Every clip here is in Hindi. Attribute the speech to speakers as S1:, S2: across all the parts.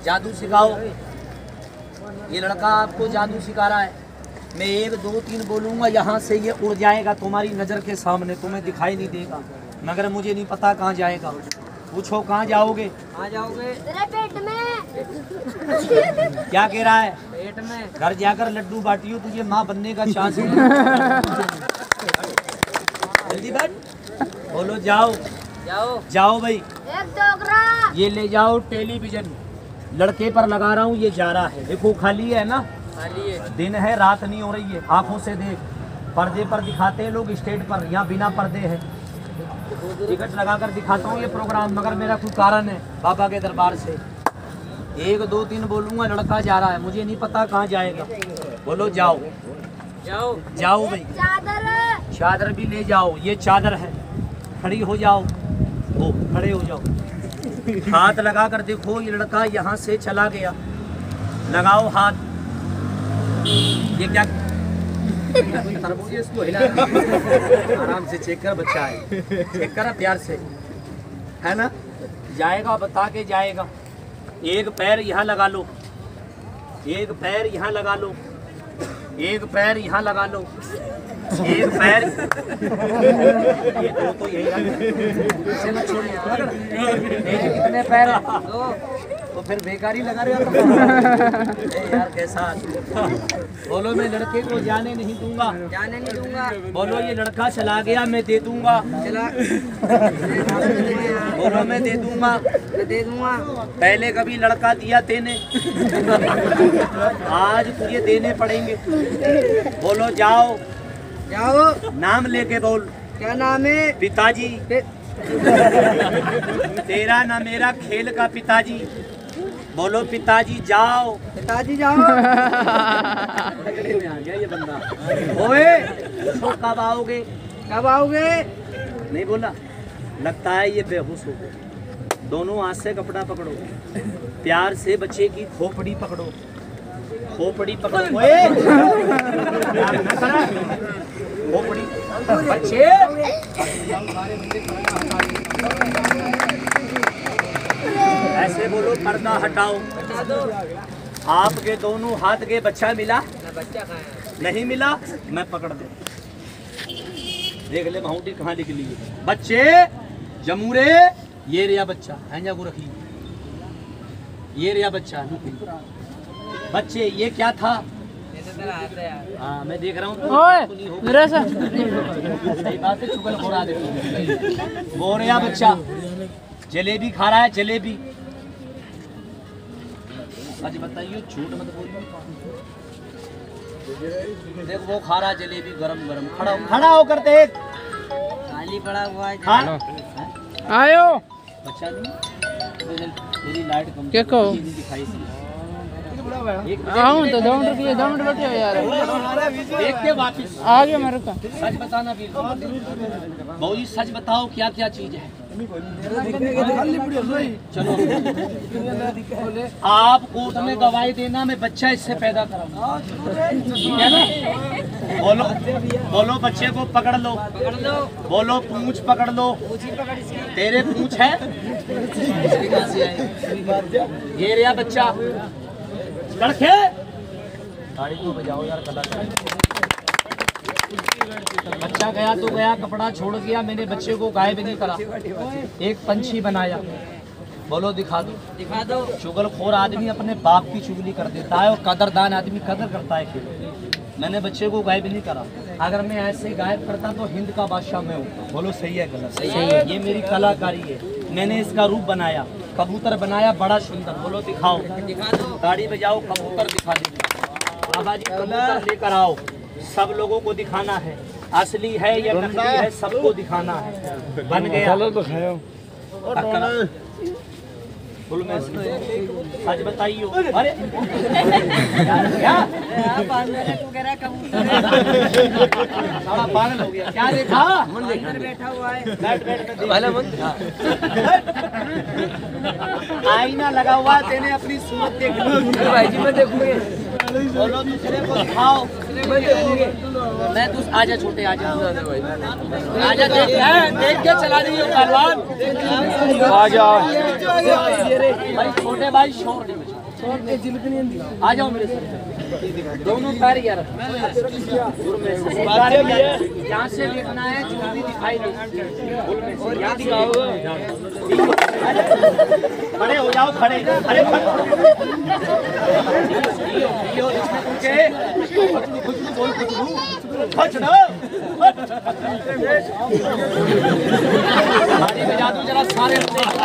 S1: जादू सिखाओ। ये लड़का आपको जादू सिखा रहा है। मैं 1 2 3 बोलूँगा, यहाँ से ये उड़ जाएगा तुम्हारी नज़र के सामने, तुम्हें दिखाई नहीं देगा, मगर मुझे नहीं पता कहाँ जाएगा। पूछो कहाँ जाओगे?
S2: कहाँ जाओगे?
S3: तेरे पेट में।
S1: क्या कह रहा है?
S2: पेट में।
S1: घर जाकर लड्डू बाटियो, तुझे माँ बनने का चांस है। जल्दी बैठ, बोलो जाओ।
S2: जाओ
S1: जाओ भाई।
S3: एक डोगरा।
S1: ये ले जाओ टेलीविजन, लड़के पर लगा रहा हूँ, ये जा रहा है। देखो खाली है ना,
S2: खाली है।
S1: दिन है रात नहीं हो रही है, आंखों से देख। पर्दे पर दिखाते हैं लोग स्टेज पर, यहाँ बिना पर्दे है। टिकट लगाकर दिखाता हूँ ये प्रोग्राम, मगर मेरा कोई कारण है बाबा के दरबार से। 1 2 3 बोलूँगा, लड़का जा रहा है, मुझे नहीं पता कहाँ जाएगा। बोलो जाओ।
S2: जाओ।
S1: जाओ भाई।
S3: चादर।
S1: चादर भी ले जाओ, ये चादर है। खड़ी हो जाओ, ओ खड़े हो जाओ। हाथ लगा कर देखो, ये लड़का यहाँ से चला गया। लगाओ हाथ। ये क्या तरबूज है, इसको हिला आराम से चेक कर, बच्चा है, चेक कर प्यार से, है ना। जाएगा, बता के जाएगा। एक पैर यहाँ लगा लो, एक पैर यहाँ लगा लो, एक पैर यहाँ लगा लो, एक पैर। ये दो तो यही इसे मत छोड़िए। कितने पैर? 2। तो फिर बेकारी लगा रहे हो यार, कैसा? बोलो मैं लड़के को जाने नहीं दूंगा।
S2: जाने नहीं दूंगा।
S1: बोलो ये लड़का चला गया, मैं दे दूंगा।
S2: चला।
S1: बोलो मैं दे दूंगा।
S2: मैं दे दूंगा।
S1: पहले कभी लड़का दिया तेने, आज तुझे देने पड़ेंगे। बोलो जाओ।
S2: जाओ।
S1: नाम लेके बोल।
S2: क्या नाम है?
S1: पिताजी। तेरा ना मेरा खेल का पिताजी। बोलो पिताजी जाओ।
S2: पिताजी जाओ।
S1: तगड़े में आ गया ये बंदा। ओए तो कब आओगे?
S2: कब आओगे?
S1: नहीं बोला, लगता है ये बेहोश हो गए। दोनों हाथ से कपड़ा पकड़ो, प्यार से बच्चे की खोपड़ी पकड़ो, खोपड़ी पकड़ो। ओए खोपड़ी बच्चे। ऐसे बोलो, पर्दा हटाओ।
S2: बता दो।
S1: आपके दोनों हाथ के बच्चा मिला?
S2: बच्चा कहाँ है?
S1: नहीं मिला, मैं पकड़ दे। देख ले भाऊटी कहाँ निकली है। बच्चे जमूरे, ये रिया बच्चा है को रखी, ये रिया बच्चा। बच्चे ये क्या था? हाँ मैं देख रहा हूँ। सही बात है, चुगल खोरा देखो। वो रिया बच्चा जलेबी खा रहा है, जलेबी। आज बताइए, झूठ मत बोलिए। देखो वो खा रहा है जलेबी, गरम गरम। खड़ा होकर देख,
S2: खाली पड़ा हुआ है।
S4: आयो
S1: बच्चा नहीं, मेरी लाइट कम
S4: क्या कहो?
S1: दिखाई
S4: आऊँ तो 2 मिनट 2 मिनट बैठे हो यार।
S1: देख के वापिस
S4: आ गया मेरे का।
S1: सच बताना फिर बहुजी, सच बताओ क्या क्या चीज है। चलो आप कोर्ट में गवाही देना, मैं बच्चा इससे पैदा कराऊंगा, ठीक है ना। बोलो बोलो, बच्चे को पकड़ लो।
S2: पकड़ लो।
S1: बोलो पूंछ पकड़ लो। तेरे पूंछ है? ये रिया बच्चा। लड़के गाड़ी को बजाओ यार, कलाकार। बच्चा गया तो गया, कपड़ा छोड़ गया, मैंने बच्चे को गायब नहीं करा, एक पंछी बनाया। बोलो दिखा दो।
S2: दिखा दो।
S1: चुगलखोर आदमी अपने बाप की चुगली कर देता है, और कदरदान आदमी कदर करता है। मैंने बच्चे को गायब नहीं करा। अगर मैं ऐसे गायब करता तो हिंद का बादशाह मैं हूँ। बोलो सही है गलत?
S2: सही है।
S1: ये मेरी कलाकारी है, मैंने इसका रूप बनाया, कबूतर बनाया बड़ा सुंदर। बोलो दिखाओ।
S2: दिखा दो।
S1: गाड़ी बजाओ, कबूतर दिखा दीजिए। बाबा जी कबूतर लेकर आओ, सब लोगों को दिखाना है, असली है या नकली है सबको दिखाना है। बन गया। फुल में सच बताइयो। अरे क्या पागल हो गया क्या? देखा
S2: अंदर बैठा हुआ है।
S1: आईना लगा हुआ, तेने अपनी सूरत देख ली।
S2: भाई जी मैं देखूंगी।
S1: बोलो दूसरे को दिखाओ। मैं तू आजा, छोटे आजा, आजा। देख के चला दी पहलवान। आजा भाई, छोटे भाई शोर नहीं मचा। आ जाओ मेरे साथ, दोनों पैर यार यहाँ से देखना है, जो भी दिखाई दे यहाँ दिखाओ। खड़े हो जाओ, खड़े, अरे बजा दो जरा सारे।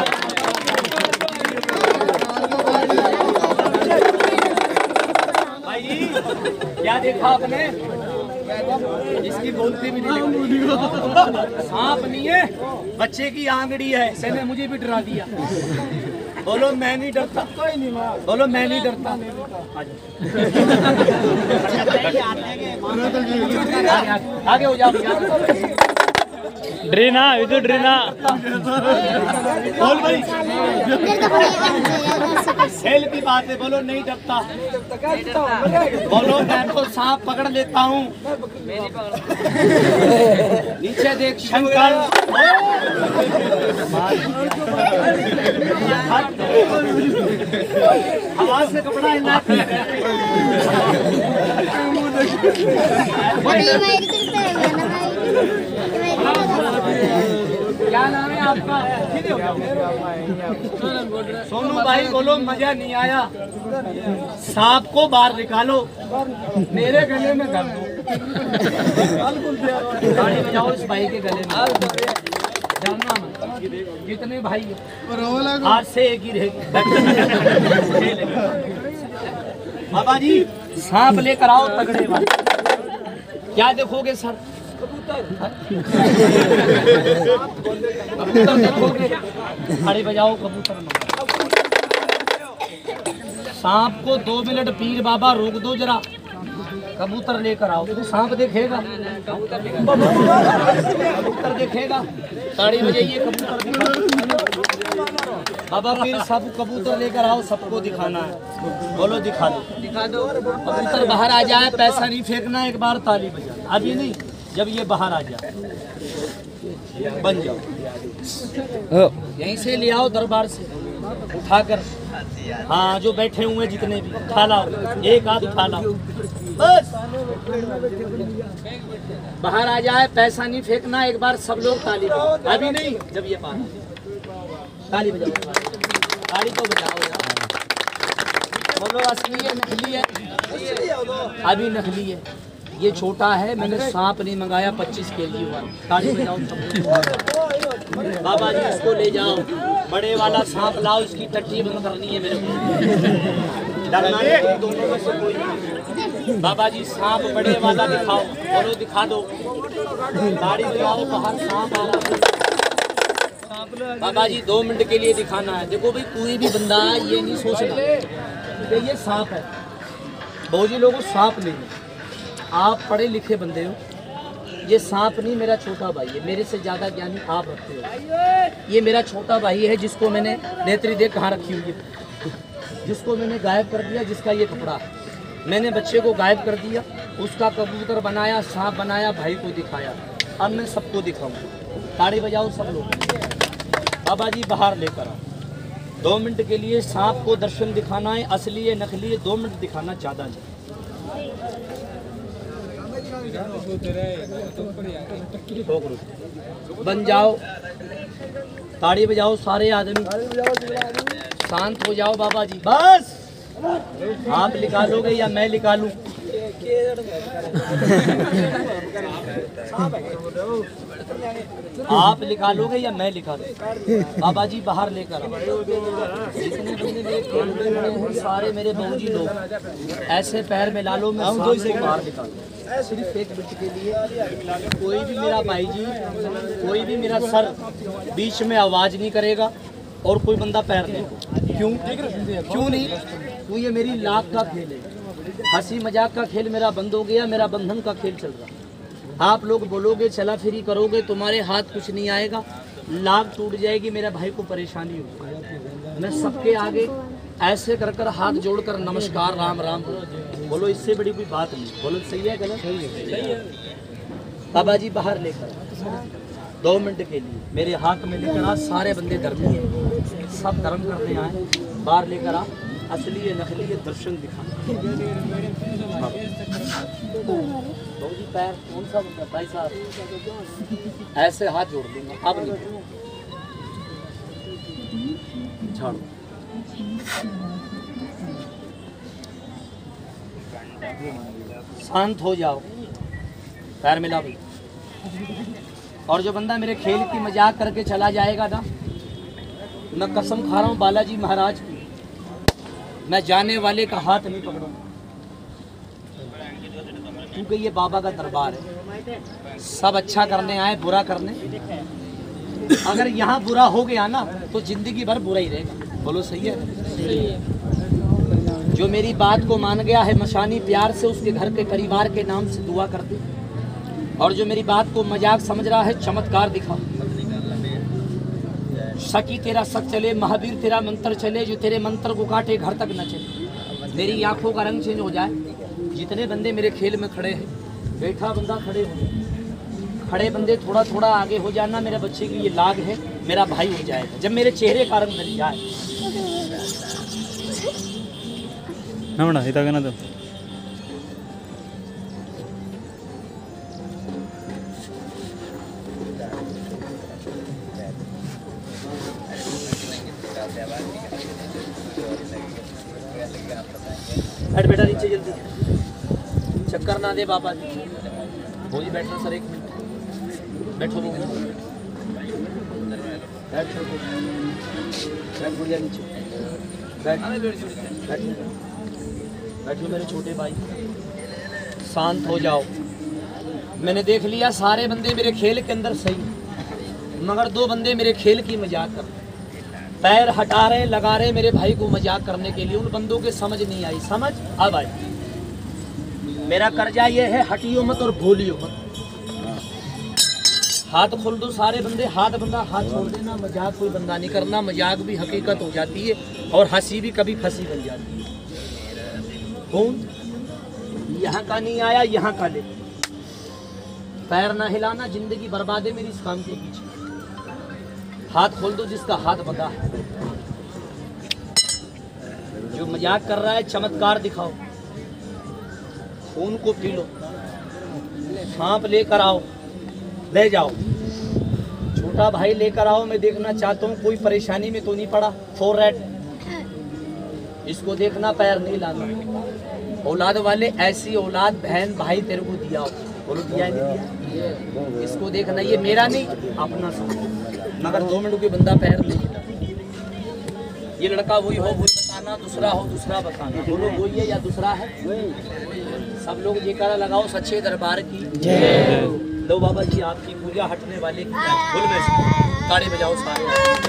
S1: भाई क्या देखा आपने? इसकी बोलती भी नहीं, सांप नहीं है, बच्चे की आंगड़ी है। इसने मुझे भी डरा दिया। बोलो मैं नहीं डरता, बोलो मैं नहीं डरता। आगे हो जाओ।
S4: ड्रीना इधर ड्रीना
S1: बोल भाई, खेल की बात है, बोलो नहीं डरता। बोलो मैं तो सांप पकड़ लेता हूँ। नीचे देख शंकर, आवाज से कपड़ा हिला। क्या नाम है आपका? सोनू भाई बोलो मजा नहीं आया। सांप को बाहर निकालो, मेरे गले में कर दो। गाड़ी में जाओ, इस भाई के गले में जानना मत। जितने भाई हाथ से एक ही रहेगी। बाबा जी सांप लेकर आओ तगड़े वाले। क्या देखोगे सर? कबूतर देखोगे? खड़े बजाओ कबूतर। सांप को 2 मिनट पीर बाबा रोक दो जरा, कबूतर लेकर आओ। तो सांप देखेगा, कबूतर देखेगा। ताड़ी बजाइए, कबूतर दिखाओ। बाबा पीर सब कबूतर लेकर आओ, सबको दिखाना है। बोलो दिखा दो, दिखा दो। कबूतर बाहर आ जाए, पैसा नहीं फेंकना, एक बार ताली बजाना। अभी नहीं, जब ये बाहर आ जाए बन जाओ। यहीं से ले आओ, दरबार से उठाकर। हाँ जो बैठे हुए जितने भी उठा लाओ, एक हाथ उठा लाओ बस। बाहर आ जाए, पैसा नहीं फेंकना, एक बार सब लोग ताली बजाओ। अभी नहीं, जब ये बाहर ताली बजाओ, ताली तो बजाओ यार। बोलो असली है नकली है? अभी नकली है, ये छोटा है। मैंने सांप नहीं मंगाया, 25 केजी हुआ। ताली बजाओ सब। बाबा जी इसको ले जाओ, बड़े वाला सांप लाओ, इसकी टट्टी बंद करनी है मेरे को। डरना नहीं, दोनों में से कोई नहीं। बाबा जी सांप बड़े वाला दिखाओ, बोलो दिखा दो। ताली बजाओ, बाहर सांप आ रहा है। बाबा जी 2 मिनट के लिए दिखाना है। देखो भाई, कोई भी बंदा ये नहीं सोचना कि ये सांप है। बहुजी लोगों सांप नहीं है, आप पढ़े लिखे बंदे हो। ये सांप नहीं, मेरा छोटा भाई है। मेरे से ज़्यादा ज्ञानी आप रखते हो। ये मेरा छोटा भाई है, जिसको मैंने नेत्री देख कहाँ रखी हुई है, जिसको मैंने गायब कर दिया, जिसका ये कपड़ा है। मैंने बच्चे को गायब कर दिया, उसका कबूतर बनाया, सांप बनाया, भाई को दिखाया। अब मैं सबको दिखाऊंगा। ताड़ी बजाओ सब लोग। बाबा जी बाहर लेकर आओ, 2 मिनट के लिए सांप को दर्शन दिखाना है। असली है नकली है, 2 मिनट दिखाना, ज़्यादा नहीं। बन जाओ, ताड़ी बजाओ सारे आदमी, शांत हो जाओ। बाबा जी बस, आप निकालोगे या मैं निकालूं? आप निकालोगे या मैं निकालूं? बाबा जी बाहर लेकर आओ। जितने बंदे मेरे खेल में खड़े हैं, सारे मेरे बहूजी लोग ऐसे पैर में ला लो, मैं सांप को बाहर निकालूं। सिर्फ 1 मिनट के लिए। कोई भी मेरा भाई जी, कोई भी मेरा सर बीच में आवाज नहीं करेगा, और कोई बंदा पैर नहीं। क्यों नहीं? क्यों? ये मेरी लाख का खेल है। हंसी मजाक का खेल मेरा बंद हो गया, मेरा बंधन का खेल चल रहा। आप लोग बोलोगे, चला फिरी करोगे, तुम्हारे हाथ कुछ नहीं आएगा, लाख टूट जाएगी, मेरा भाई को परेशानी होगी। मैं सबके आगे ऐसे कर कर हाथ जोड़कर नमस्कार राम राम बोलो, इससे बड़ी कोई बात नहीं। बोलो सही है गलत? सही है। बाबा जी बाहर लेकर 2 मिनट के लिए मेरे हाथ में लेकर आ। सारे बंदे धर्मी हैं, सब धर्म करने आए। बाहर लेकर आ, असली है नकली है दर्शन दिखा। जी पैर कौन सा होता है भाई साहब? ऐसे हाथ जोड़ दूंगा अब नहीं झाड़ो। शांत हो जाओ, पैर मिला भाई। और जो बंदा मेरे खेल की मजाक करके चला जाएगा ना, मैं कसम खा रहा हूँ बालाजी महाराज की, मैं जाने वाले का हाथ नहीं पकड़ूंगा, क्योंकि ये बाबा का दरबार है। सब अच्छा करने आए, बुरा करने। अगर यहाँ बुरा हो गया ना तो जिंदगी भर बुरा ही रहेगा। बोलो सही है? जो मेरी बात को मान गया है मशानी प्यार से, उसके घर के परिवार के नाम से दुआ कर दे। और जो मेरी बात को मजाक समझ रहा है, चमत्कार दिखा। सकी तेरा सक चले, महावीर तेरा मंत्र चले, जो तेरे मंत्र को काटे घर तक न चले। मेरी आंखों का रंग चेंज हो जाए। जितने बंदे मेरे खेल में खड़े हैं, बैठा बंदा खड़े हो, खड़े बंदे थोड़ा थोड़ा आगे हो जाना। मेरे बच्चे की ये लाग है, मेरा भाई हो जाएगा जब मेरे चेहरे का रंग बदल जाए।
S5: ना इतना तो
S1: बैठ बेटा नीचे जल्दी, चक्कर ना दे बाबा जी। हो जी बैठना सर, एक मिनट बैठो। बैठ बढ़िया नीचे बैठ। बैठो मेरे छोटे भाई, शांत हो जाओ। मैंने देख लिया सारे बंदे मेरे खेल के अंदर सही, मगर दो बंदे मेरे खेल की मजाक कर रहे, पैर हटा रहे, लगा रहे मेरे भाई को मजाक करने के लिए। उन बंदों के समझ नहीं आई, समझ अब आई। मेरा कर्जा ये है, हटियो मत और भूलियो मत। हाथ खोल दो सारे बंदे, हाथ बंदा हाथ छोड़ देना। मजाक कोई बंदा नहीं करना, मजाक भी हकीकत हो जाती है और हंसी भी कभी फंसी बन जाती है। कौन यहाँ का नहीं आया, यहाँ का ले। पैर ना हिलाना, जिंदगी बर्बाद है मेरी इस काम के पीछे। हाथ खोल दो जिसका हाथ बंधा है। जो मजाक कर रहा है, चमत्कार दिखाओ। खून को पी लो, सांप लेकर आओ, ले जाओ। छोटा भाई लेकर आओ, मैं देखना चाहता हूँ कोई परेशानी में तो नहीं पड़ा। फोर इसको देखना, पैर नहीं लाना। औलाद वाले ऐसी औलाद बहन भाई तेरे को दिया हो, बोलो दिया नहीं दिया? इसको देखना, ये मेरा नहीं अपना समझ, मगर 2 मिनट के बंदा पैर नहीं हिला। ये लड़का वही हो वही बताना, दूसरा हो दूसरा बताना। बोलो वही है या दूसरा है? सब लोग जयकारा लगाओ सच्चे दरबार की जय। लो बाबा जी आपकी पूजा हटने वाले की बोल में ताड़ी बजाओ सारे,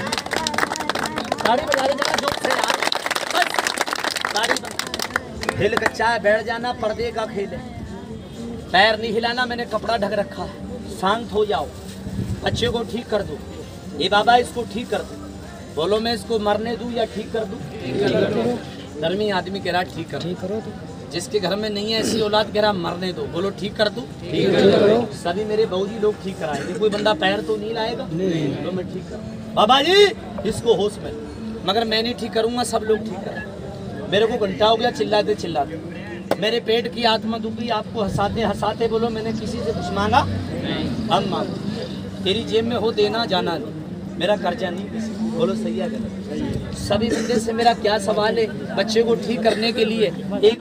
S1: ताड़ी बजा देना जोर से यार, बस ताड़ी। खेल कच्चा है, बैठ जाना, पर्दे का खेल है। पैर नहीं हिलाना, मैंने कपड़ा ढक रखा है। शांत हो जाओ, बच्चे को ठीक कर दो। ये बाबा इसको ठीक कर दो। बोलो मैं इसको मरने दूं या ठीक कर दूं? धर्मी आदमी कह रहा ठीक करो। जिसके घर में नहीं है ऐसी औलाद कह रहा मरने दो। बोलो ठीक कर दूं? ठीक करो। सभी मेरे बहूजी लोग ठीक कराएंगे, कोई बंदा पैर तो नहीं लाएगा। तो मैं ठीक करूँ बाबा जी, इसको होश में, मगर मैं नहीं ठीक करूँगा, सब लोग ठीक करें। मेरे को घंटा हो गया चिल्लाते चिल्लाते, मेरे पेट की आत्मा दुखी, आपको हंसाते हंसाते। बोलो मैंने किसी से कुछ मांगा? हम मांगो, तेरी जेब में हो देना जाना नहीं, मेरा कर्जा नहीं किसी। बोलो सही है गलत? सभी बंदे से मेरा क्या सवाल है, बच्चे को ठीक करने के लिए एक